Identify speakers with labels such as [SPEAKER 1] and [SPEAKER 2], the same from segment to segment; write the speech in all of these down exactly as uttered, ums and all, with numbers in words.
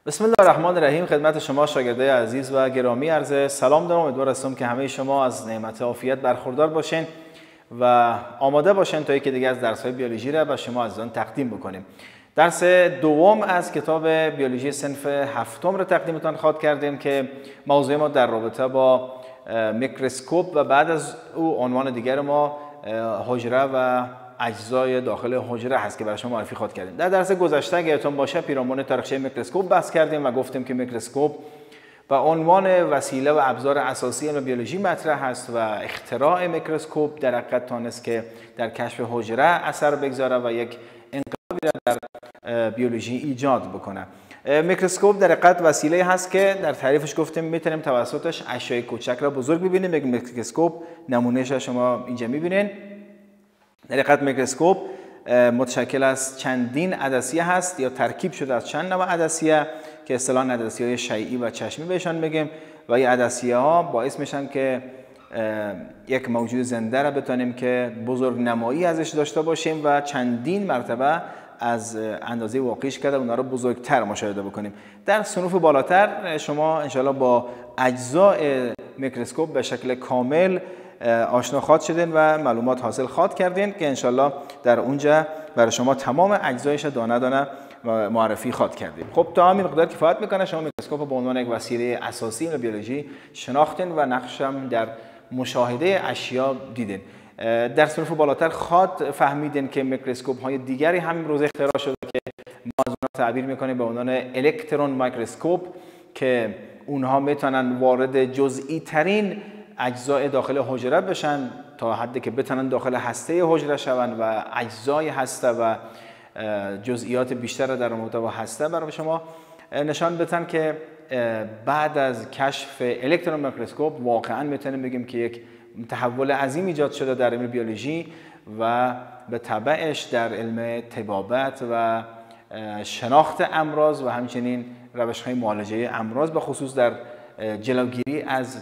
[SPEAKER 1] بسم الله الرحمن الرحیم. خدمت شما شاگردای عزیز و گرامی عرض سلام دارم. امیدوار هستم که همه شما از نعمت عافیت برخوردار باشین و آماده باشین تا یکی دیگه از درس‌های بیولوژی را به شما عزیزان تقدیم بکنیم. درس دوم از کتاب بیولوژی صنف هفتم را تقدیمتان خواهد کردیم که موضوع ما در رابطه با میکروسکوپ و بعد از او عنوان دیگر ما حجره و اجزای داخل حجره هست که برای شما معرفی خواهد کردیم. در درس گذشته اگه یادتون باشه پیرامون تاریخچه میکروسکوپ بحث کردیم و گفتیم که میکروسکوپ به عنوان وسیله و ابزار اساسی علم بیولوژی مطرح است و اختراع میکروسکوپ در حقیقت تانست که در کشف حجره اثر بگذاره و یک انقلابی را در بیولوژی ایجاد بکنه. میکروسکوپ در حقیقت وسیله هست که در تعریفش گفتیم میتونیم توسطش اشیاء کوچک را بزرگ ببینیم. یک میکروسکوپ نمونهش شما اینجا میبینین. در حقیقت میکروسکوپ متشکل از چندین عدسیه هست یا ترکیب شده از چند نوع عدسیه که اصطلاحاً عدسیه‌های شیئی و چشمی بهشون میگیم و این عدسیه ها باعث میشن که یک موجود زنده را بتونیم که بزرگ نمایی ازش داشته باشیم و چندین مرتبه از اندازه واقعیش کرده اونا رو بزرگتر مشاهده بکنیم. در صنوف بالاتر شما انشالله با اجزای میکروسکوپ به شکل کامل آشنا خواهد شدین و معلومات حاصل خواهد کردین که انشالله در اونجا برای شما تمام اجزایش دانه دانه معرفی خواهد کردیم. خب تا همین مقدار کفایت میکنه. شما میکروسکوپ به عنوان یک وسیله اساسی علم بیولوژی شناختین و نقشم در مشاهده اشیا دیدین. در صنوف بالاتر خواهد فهمیدین که میکروسکوپ های دیگری هم امروز اختراع شده که ما از اونها تعبیر میکنیم به عنوان الکترون میکروسکوپ که اونها میتونن وارد جزئی ترین اجزای داخل حجره بشن تا حدی که بتونن داخل هسته حجره شون و اجزای هسته و جزئیات بیشتر در رابطه با هسته برای شما نشان بدن که بعد از کشف الکترون میکروسکوپ واقعا میتونیم بگیم که یک تحول عظیم ایجاد شده در علم بیولوژی و به تبعش در علم طبابت و شناخت امراض و همچنین روش‌های معالجه امراض به خصوص در جلوگیری از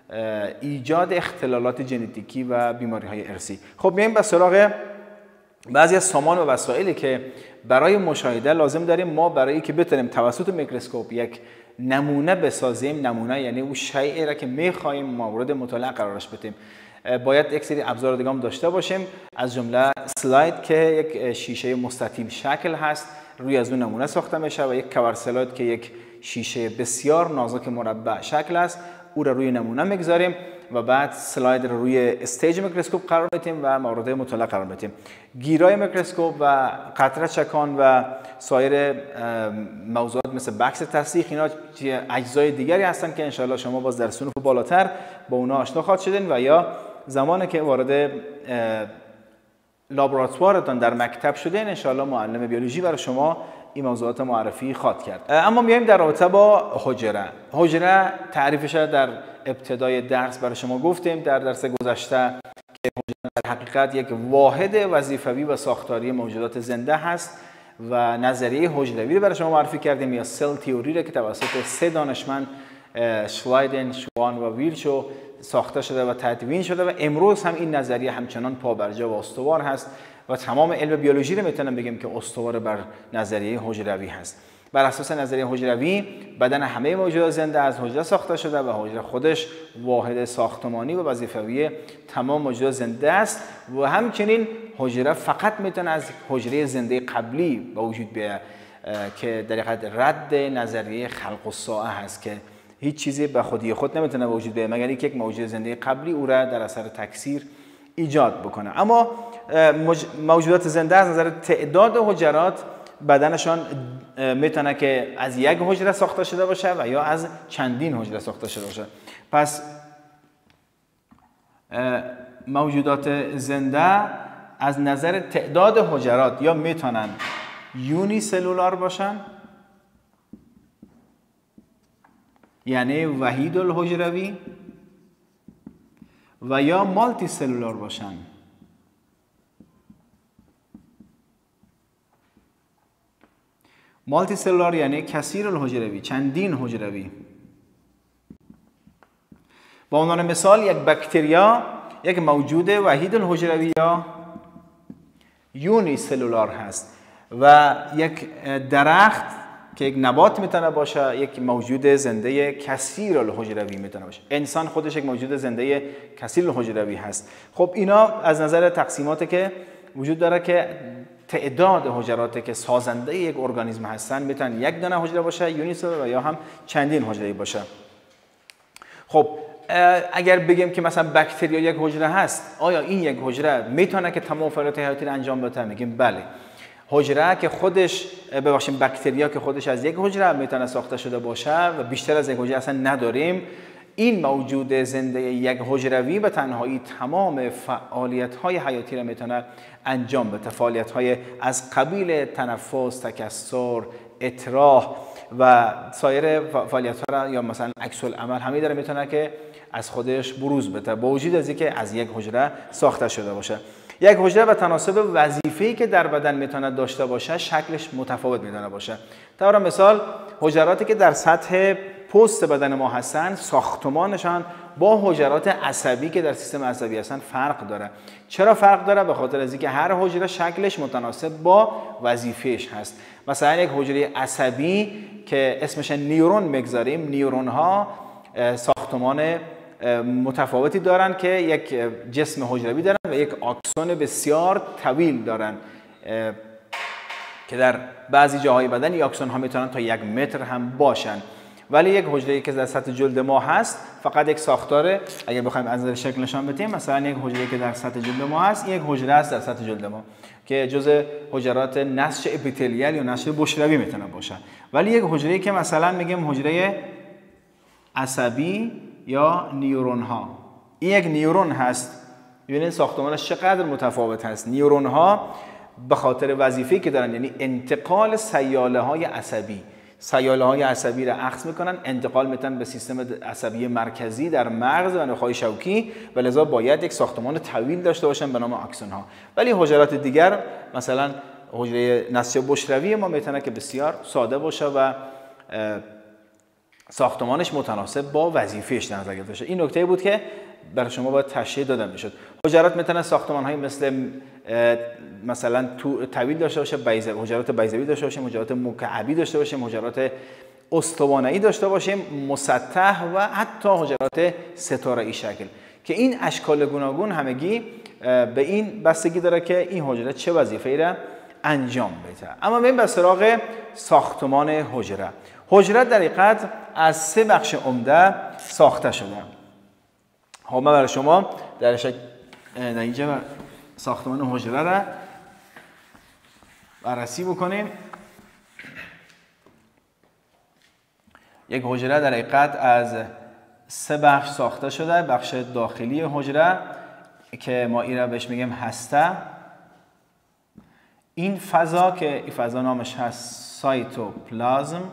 [SPEAKER 1] ایجاد اختلالات ژنتیکی و بیماری‌های ارثی. خب میایم به سراغ بعضی از سامان و وسایلی که برای مشاهده لازم داریم. ما برای که بتونیم توسط میکروسکوپ یک نمونه بسازیم، نمونه یعنی اون شیئی را که می‌خوایم مورد مطالعه قرارش بدیم، باید یک سری ابزار دیگه هم داشته باشیم، از جمله سلاید که یک شیشه مستطیل شکل هست روی از اون نمونه ساخته میشه و یک کاور سلاید که یک شیشه بسیار نازک مربع شکل است او را روی نمونه میگذاریم و بعد سلاید را روی استیج میکروسکوپ قرار میدیم و مورد مطالعه قرار میدیم. گیرای میکروسکوپ و قطره چکان و سایر موضوعات مثل بکس تصدیق اینا اجزای دیگری هستن که انشاءالله شما باز در صنوف بالاتر با اونا آشنا خواهد شدین و یا زمانی که وارد لابراتوارتان در مکتب شدین انشاءالله معلم بیولوژی برای شما این موضوعات معرفی خواهد کرد. اما میایم در رابطه با حجره. حجره تعریفش در ابتدای درس برای شما گفتیم در درس گذشته که حجره در حقیقت یک واحد وظیفوی و ساختاری موجودات زنده هست و نظریه حجروی رو برای شما معرفی کردیم یا سل تئوری رو که توسط سه دانشمند شلایدن، شوان و ویرچو ساخته شده و تدوین شده و امروز هم این نظریه همچنان پابرجا و استوار هست و تمام علم بیولوژی رو میتونم بگیم که استوار بر نظریه حجروی هست. بر اساس نظریه حجروی بدن همه موجودات زنده از حجره ساخته شده و حجره خودش واحد ساختمانی و وظیفوی تمام موجودات زنده است و همچنین حجره فقط میتونه از حجره زنده قبلی به وجود بیاد که در حقیقت رد نظریه خلق الساعه هست که هیچ چیزی به خودی خود نمیتونه به وجود بیاد مگر اینکه یک موجود زنده قبلی او را در اثر تکثیر ایجاد بکنه. اما موجودات زنده از نظر تعداد حجرات بدنشان میتونه که از یک حجره ساخته شده باشه و یا از چندین حجره ساخته شده باشه. پس موجودات زنده از نظر تعداد حجرات یا میتونن یونی سلولار باشن یعنی وحید الحجروی و یا مالتی سلولار باشن مالتی سلولار یعنی کثیر الحجروی، چندین حجروی. با عنوان مثال یک باکتریا یک موجود وحید الحجروی یا یونی سلولار هست و یک درخت که یک نبات میتونه باشه، یک موجود زنده کثیر الحجروی میتونه باشه. انسان خودش یک موجود زنده کثیر الحجروی هست. خب اینا از نظر تقسیماتی که وجود داره که تعداد حجراتی که سازنده یک ارگانیسم هستن میتونن یک دانه حجره باشه یونیسلولر و یا هم چندین حجره باشه. خب اگر بگیم که مثلا باکتریا یک حجره هست، آیا این یک حجره میتونه که تمام فعالیت حیاتی رو انجام بده؟ میگیم بله. حجره که خودش ببخشید باکتریا که خودش از یک حجره میتونه ساخته شده باشه و بیشتر از یک حجره اصلا نداریم، این موجود زنده یک حجروی به تنهایی تمام فعالیت‌های حیاتی را میتونه انجام بده. فعالیت‌های از قبیل تنفس، تکثر، اطراح و سایر فعالیت‌ها را یا مثلا عکس العمل همه داره میتونه که از خودش بروز بده با وجود از اینکه از یک حجره ساخته شده باشه. یک حجره به تناسب وظیفه‌ای که در بدن میتونه داشته باشه شکلش متفاوت میتونه باشه. طور مثال حجراتی که در سطح پوست بدن ما هستن ساختمانشان با حجرات عصبی که در سیستم عصبی هستن فرق داره. چرا فرق داره؟ به خاطر از اینکه هر حجره شکلش متناسب با وظیفه‌اش هست. مثلا یک حجره عصبی که اسمش نیورون میگذاریم، نیورون ها ساختمان متفاوتی دارن که یک جسم حجروی دارن و یک آکسون بسیار طویل دارن که در بعضی جاهای بدن این آکسون ها میتونن تا یک متر هم باشن. ولی یک حجره که در سطح جلد ما هست فقط یک ساختاره. اگر بخوایم از نظر شکل نشان بدیم، مثلا یک حجره که در سطح جلد ما هست، یک حجره است در سطح جلد ما که جزء حجرات نسج اپیتلیال یا نسج بشروی میتونه باشه. ولی یک حجره که مثلا میگیم حجره عصبی یا نیورون ها، این یک نیورون هست. ببینید ساختمانش چقدر متفاوت هست. نیورون ها به خاطر وظیفه‌ای که دارن، یعنی انتقال سیاله های عصبی، سیاله های عصبی را اخذ میکنن، انتقال میتن به سیستم عصبی مرکزی در مغز و نخاع شوکی و لذا باید یک ساختمان طویل داشته باشن به نام آکسون ها. ولی حجرات دیگر مثلا حجره نسج بشروی ما میتونه که بسیار ساده باشه و ساختمانش متناسب با وظیفه‌اش در نظر گرفته شده. این نکته بود که برای شما باید تشریح داده میشد. حجرات میتونه ساختمان‌های مثل مثلا تو طویل داشته باشه، بیضه، حجرات بیضوی داشته باشه، حجرات مکعبی داشته باشه، حجرات استوانه‌ای داشته باشیم، مسطح و حتی حجرات ستاره‌ای شکل که این اشکال گوناگون همگی به این بستگی داره که این حجره چه وظیفه‌ای را انجام بده. اما بریم به سراغ ساختمان حجره. حجره در حقیقت از سه بخش عمده ساخته شده. خب من برای شما در شک در اینجا ساختمان حجره را بررسی بکنیم. یک حجره در حقیقت از سه بخش ساخته شده. بخش داخلی حجره که ما این را بهش میگیم هسته، این فضا که این فضا نامش هست سایتوپلازم،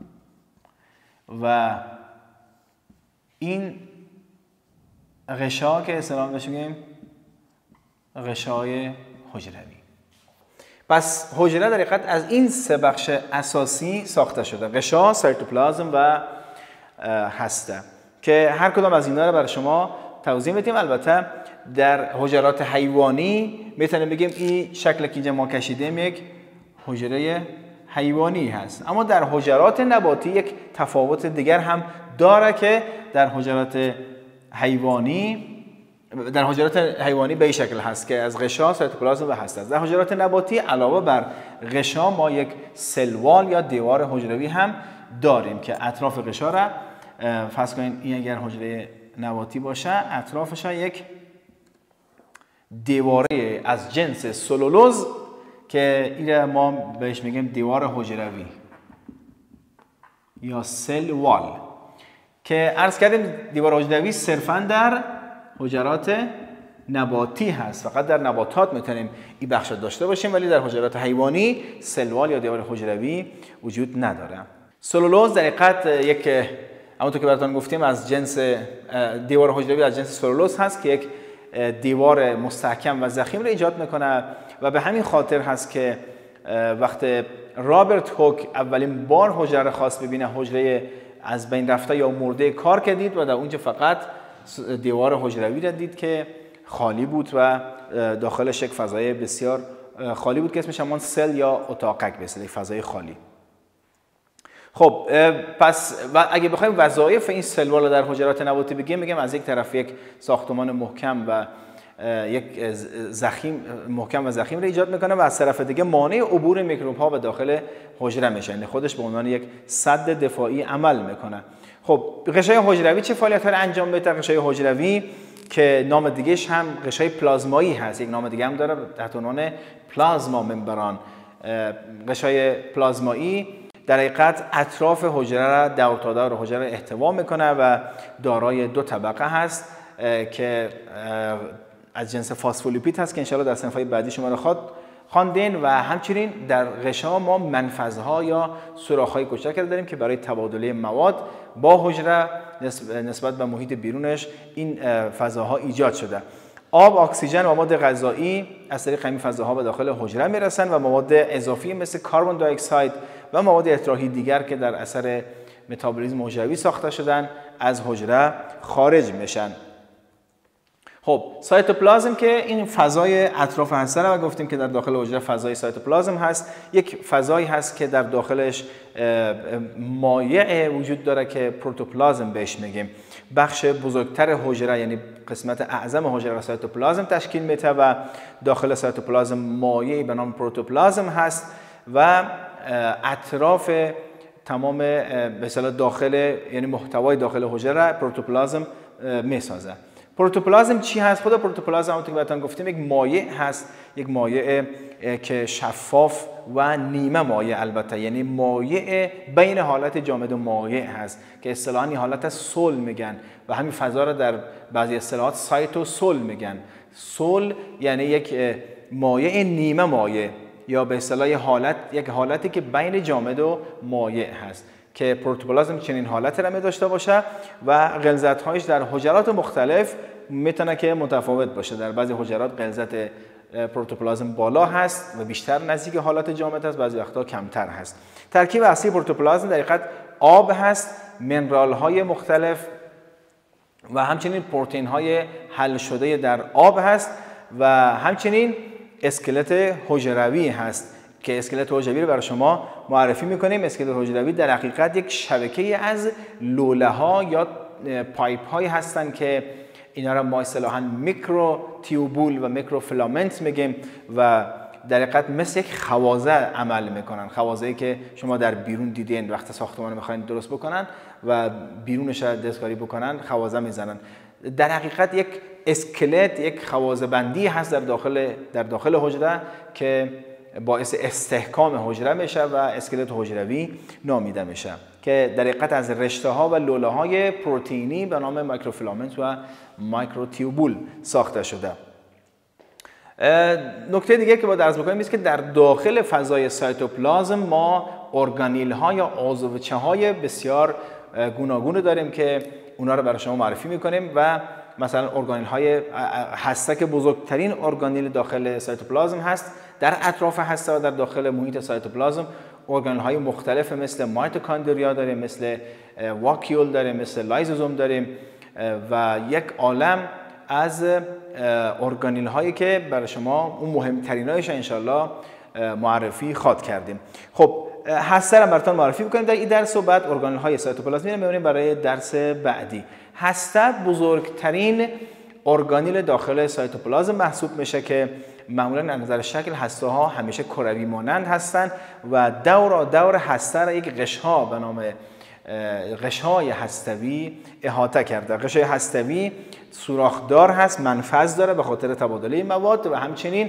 [SPEAKER 1] و این غشا که اصطلاحاً بهش میگیم غشای حجروی. پس حجره در حقیقت از این سه بخش اساسی ساخته شده: غشا، سایتوپلازم و هسته، که هر کدام از اینا رو برای شما توضیح میدیم. البته در حجرات حیوانی میتونیم بگیم این شکل که اینجا ما کشیدیم یک حجره حیوانی هست، اما در حجرات نباتی یک تفاوت دیگر هم داره که در حجرات حیوانی در حجرات حیوانی به این شکل هست که از غشا، سایتوپلازم و هسته است. در حجرات نباتی علاوه بر غشا ما یک سلوال یا دیوار حجروی هم داریم که اطراف غشا را فرض کنید این اگر حجره نباتی باشه اطرافش یک دیواره از جنس سلولوز که این ما بهش میگیم دیوار حجروی یا سل وال، که عرض کردیم دیوار حجروی صرفاً در حجرات نباتی هست. فقط در نباتات میتونیم این بخش داشته باشیم، ولی در حجرات حیوانی سل وال یا دیوار حجروی وجود نداره. سلولوز در حقیقت یک، همونطور که براتون گفتیم، از جنس دیوار حجروی از جنس سلولوز هست که یک دیوار مستحکم و ضخیم رو ایجاد میکنه و به همین خاطر هست که وقت رابرت هوک اولین بار حجره خاص ببینه، حجره از بین رفته یا مرده کار کردید و در اونجا فقط دیوار حجروی را دید که خالی بود و داخلش یک فضای بسیار خالی بود که اسمش همان سل یا اتاقک به اصطلاح فضای خالی. خب پس و اگه بخوایم وظایف این سلول در حجرات نباتی بگیم، میگم از یک طرف یک ساختمان محکم و یک ضخیم محکم و ضخیم رو ایجاد میکنه و از طرف دیگه مانع عبور میکروب ها به داخل حجره میشه، یعنی خودش به عنوان یک سد دفاعی عمل میکنه. خب غشای حجروی چه فعالیت‌ها رو انجام میده؟ غشای حجروی که نام دیگه‌ش هم غشای پلازمایی هست، یک نام دیگه هم داره تحت عنوان پلازما ممبران. غشای پلازمایی در حقیقت اطراف حجره را دور تا دور حجره را احتوا میکنه و دارای دو طبقه هست که از جنس فاسفولیپید هست که انشاءالله در صنف‌های بعدی شما رو خواد خواندین. و همچنین در غشا ما منفذها یا سوراخ‌های کوچک داریم که برای تبادله مواد با حجره نسبت به محیط بیرونش این فضاها ایجاد شده. آب، اکسیژن و مواد غذایی از طریق همین فضاها به داخل حجره میرسن و مواد اضافی مثل کربن دی اکساید و مواد اطراحی دیگر که در اثر متابولیسم حجروی ساخته شدن از حجره خارج میشن. خب سایتوپلازم که این فضای اطراف هسته و گفتیم که در داخل حجره فضای سایتوپلازم هست، یک فضایی هست که در داخلش مایع وجود داره که پروتوپلازم بهش میگیم. بخش بزرگتر حجره یعنی قسمت اعظم حجره سایتوپلازم تشکیل میده و داخل سایتوپلازم مایعی به نام پروتوپلازم هست و اطراف تمام به اصطلاح داخل یعنی محتوای داخل حجره پروتوپلازم میسازه. پروتوپلازم چی هست؟ خود پروتوپلازم همونطور که بهتون گفتیم یک مایع هست، یک مایع که شفاف و نیمه مایع، البته یعنی مایع بین حالت جامد و مایع هست که اصطلاحاً حالت سول میگن و همین فضا رو در بعضی اصطلاحات سایتوسول میگن. سول یعنی یک مایع نیمه مایع یا به اصطلاح حالت یک حالتی که بین جامد و مایع هست که پروتوپلازم چنین حالتی را می داشته باشه و غلظت‌هایش در حجرات مختلف میتونه که متفاوت باشه. در بعضی حجرات غلظت پروتوپلازم بالا هست و بیشتر نزدیک حالت جامد است، بعضی وقتا کمتر هست. ترکیب اصلی پروتوپلازم در حقیقت آب هست، منرال‌های مختلف و همچنین پروتئین‌های حل شده در آب هست و همچنین اسکلت حجروی هست که اسکلت حجروی رو برای شما معرفی میکنیم. اسکلت حجروی در حقیقت یک شبکه از لوله ها یا پایپ هایی هستند که اینا را ما اصطلاحاً میکرو تیوبول و میکرو فیلامنت میگیم و در حقیقت مثل یک خوازه عمل میکنن. خوازه‌ای که شما در بیرون دیدین وقت ساختمان میخواین درست بکنن و بیرونش را دستکاری بکنن خوازه میزنن. در حقیقت یک اسکلت یک خوازه بندی هست در داخل در داخل حجره که باعث استحکام حجره میشه و اسکلت حجروی نامیده میشه که در حقیقت از رشته ها و لوله های پروتئینی به نام مایکروفیلامنت و مایکروتیوبول ساخته شده. نکته دیگه که باید عرض بکنیم است که در داخل فضای سایتوپلازم ما ارگانیل ها یا عضوچه های بسیار گوناگون داریم که اونا رو برای شما معرفی میکنیم و مثلا ارگانیل های هسته که بزرگترین ارگانیل داخل سایتوپلازم هست، در اطراف هسته و در داخل محیط سایتوپلازم ارگانیل های مختلف مثل مایتوکاندریا داریم، مثل واکیول داریم، مثل لایزوزوم داریم و یک عالم از ارگانیل هایی که برای شما اون مهمترین هایش انشالله معرفی خواد کردیم. خب هسته رو براتون معرفی بکنیم در این درس و بعد ارگانیل های سایتوپلازمی رو می‌بینیم برای درس بعدی. هسته بزرگترین ارگانیل داخل سایتوپلازم محسوب میشه که معمولا از نظر شکل هسته ها همیشه کروی مانند هستند و دور دور هسته را یک غشا به نام غشای هستوی احاطه کرده. غشای هستوی سوراخدار هست، منفذ داره به خاطر تبادله مواد و همچنین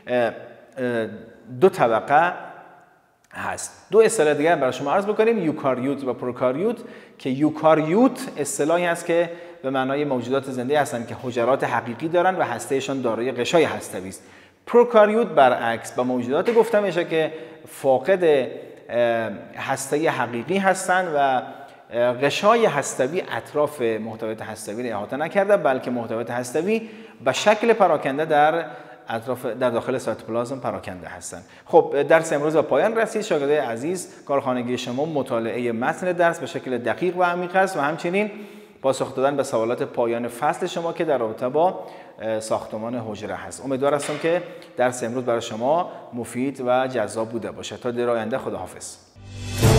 [SPEAKER 1] دو طبقه هست. دو اصطلاح دیگر برای شما عرض بکنیم، یوکاریوت و پروکاریوت که یوکاریوت اصطلاحی است که به معنای موجودات زنده هستند که حجرات حقیقی دارند و هستهشان دارای غشای هستوی است. پروکاریوت برعکس به موجودات گفته میشه که فاقد هسته حقیقی هستند و غشای هستوی اطراف محتویات هستوی را احاطه نکرده بلکه محتویات هستوی به شکل پراکنده در اطراف در داخل سایتوپلازم پراکنده هستند. خب درس امروز به پایان رسید. شاگردای عزیز، کارخانگی شما مطالعه متن درس به شکل دقیق و عمیق است و همچنین پاسخ دادن به سوالات پایان فصل شما که در رابطه با ساختمان حجره هست. امیدوار هستم که درس امروز برای شما مفید و جذاب بوده باشه. تا در آینده خداحافظ.